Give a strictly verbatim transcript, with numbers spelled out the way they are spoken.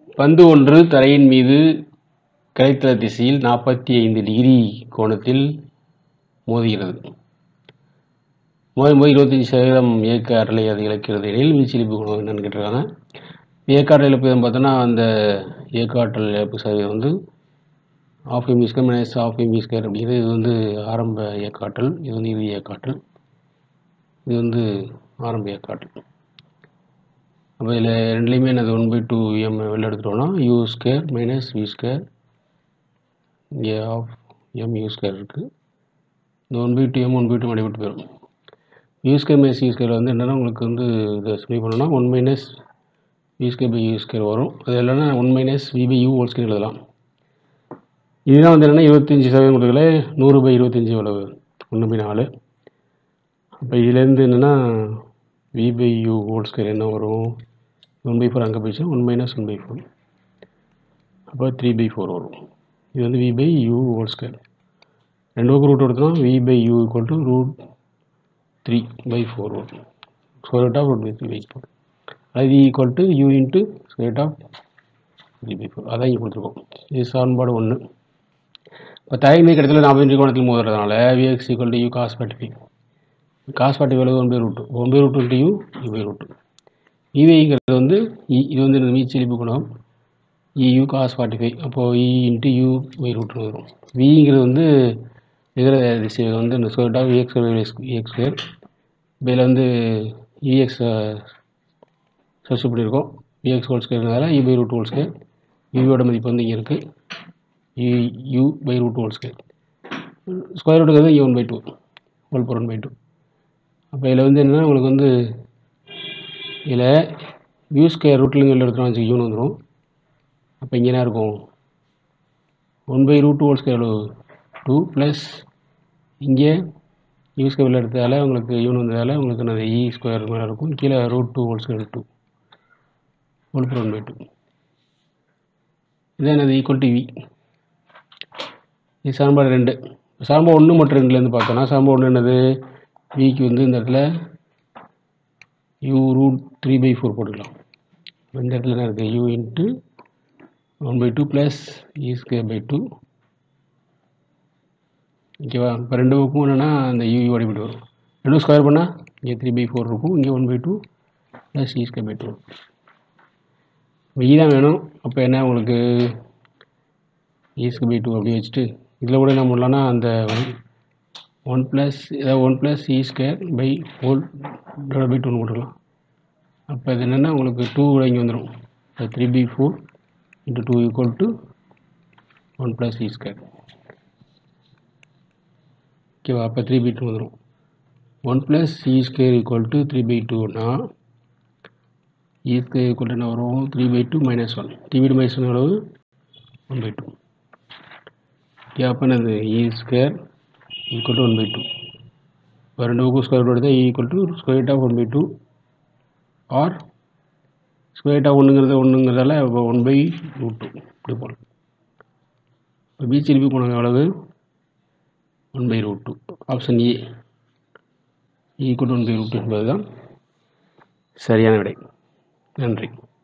பந்து ஒன்று தரையின் மீது கிடைத்தள திசையில் நாற்பத்தி ஐந்து டிகிரி கோணத்தில் மோதுகிறது. மோதும்போது இருபத்தஞ்சி சதவீதம் இயக்க ஆற்றலை அது இழக்கிறது எனில் மீச்சிலிப்பு குணகம் என்னன்னு கேட்டிருக்காங்க. இயக்க ஆற்றல் இழப்பு எதுன்னு பார்த்தோன்னா அந்த இயக்க ஆற்றல் இழப்பு சதவீதம் வந்து of M square minus of M square அப்படிங்கிறது. இது வந்து ஆரம்ப இயக்க ஆற்றல், இது வந்து இறுதி இயக்க ஆற்றல், இது வந்து ஆரம்ப இயக்க ஆற்றல். அப்போ இதில் ரெண்டுலேயுமே என்னது ஒன் பை டூ எம் வெளில எடுத்துட்டோம்னா U square minus V square, இங்கே ஆஃப் எம் யூ ஸ்கொயர் இருக்குது. இந்த one by two M one by two அடிபட்டு போயிடும். U square minus U square வந்து என்னென்னா உங்களுக்கு வந்து இதை சிம்பிளை பண்ணோன்னா one minus V square by U square வரும். அது இல்லைன்னா one minus V by U whole square எழுதலாம். இதுதான் வந்து என்னென்னா இருபத்தஞ்சி சதவீதம் கொடுக்கல நூறு பை இருபத்தஞ்சி எவ்வளவு ஒன்று பை நாலு. அப்போ இதுலேருந்து என்னென்னா V by U whole square என்ன வரும், ஒன் பை ஃபோர் அங்கே போயிடுச்சு, one minus one by four, அப்போ த்ரீ பை ஃபோர் வரும். இது வந்து V by U whole square. ரெண்டு பக்கம் ரூட் எடுத்தோம், V by U equal to root three by four வரும். Square root of root by three by four, அது V equal to U into square of three by four. அதான் இங்கே கொடுத்துருக்கோம். இது சமன்பாடு ஒன்று. இப்போ தரையின் மீது கிடைத்தல நாற்பத்தஞ்சு கோணத்தில் மோதுறதுனால V X equal to U cos forty five. Cos forty five one by root one by root into U U by root. இவைங்கிறது வந்து இது வந்து மீச்சிலிப்பு குணம் E U cos forty five. அப்போது இ இன்ட்டு யூ பை ரூட்னு வரும். விங்கிறது வந்து நிகர திசை வந்து இந்த square of V X V X square. இப்போ இதில் வந்து விஎக்ஸ் சப்ஸ்டிட்யூட் பண்ணியிருக்கோம். விஎக்ஸ் ஹோல் ஸ்கொயர்னால E by root whole square. யூவோட மதிப்பு வந்து இங்கே இருக்குது, U U by root whole square. Square ரூட்டுங்கிறது E one by two whole power one by two. அப்போ இதில் வந்து என்னென்னா உங்களுக்கு வந்து இதில் யூ ஸ்கொயர் ரூட்டில் இங்கே எடுத்துகிட்டு வச்சு யூன்னு வந்துடும். அப்போ இங்கே என்ன இருக்கும், one by root whole square two plus இங்கே யூ ஸ்கொயர் எடுத்ததால் உங்களுக்கு யூன்னு வந்ததால் உங்களுக்கு என்னது இ ஸ்கொயர் மேலே இருக்கும். கீழே root two whole square two whole power one by two. இது என்னது ஈக்குவல் டு வி. இது சமன்பாடு ரெண்டு. சமன்பாடு ஒன்று மற்றும் ரெண்டுலேருந்து பார்த்தோன்னா சமன்பாடு ஒன்று என்னது, விக்கு வந்து இந்த இடத்துல U root three by four போட்டுக்கலாம். இந்த இடத்துல என்ன இருக்குது, U into one by two plus E square by two. ஓகேவா. இப்போ ரெண்டு பக்கமும் என்னென்னா அந்த யூ யூ அடிப்பட்டு வரும். ரெண்டும் ஸ்கொயர் பண்ணால் இங்கே த்ரீ பை ஃபோர் இருக்கும், இங்கே one by two plus E square by two. இப்போ இ தான் வேணும். அப்போ என்ன உங்களுக்கு இ ஸ்கொயர் பை டூ அப்படி வச்சுட்டு இதில் கூட என்ன பண்ணலான்னா அந்த ஒன் ப்ளஸ் ஏதாவது one plus E square by whole divide by டூன்னு போட்டுக்கலாம். அப்போ இது என்னென்னா உங்களுக்கு டூ கூட இங்கே வந்துடும். இப்போ three by four into two equal to one plus E square. ஓகேவா. அப்போ த்ரீ பை டூ வந்துடும். One plus E square equal to three by டூனா இ ஸ்கொயர் ஈக்குவல் டு என்ன வரும், three by two minus one. Three by two minus one அளவு one by two. Okay. அப்போ என்னது E square equal to one by two. இப்போ ரெண்டு பக்கம் square root எடுத்தால் E equal to square of one by two or square of ஒன்றுங்கிறது ஒன்றுங்கிறதால இப்போ ஒன் பை ரூட் டூ இப்படி போகலாம். இப்போ மீச்சிலிப்பு குணகம் எவ்வளவு, one by root two. Option A equal to one by root two என்பது தான் சரியான விடை. நன்றி.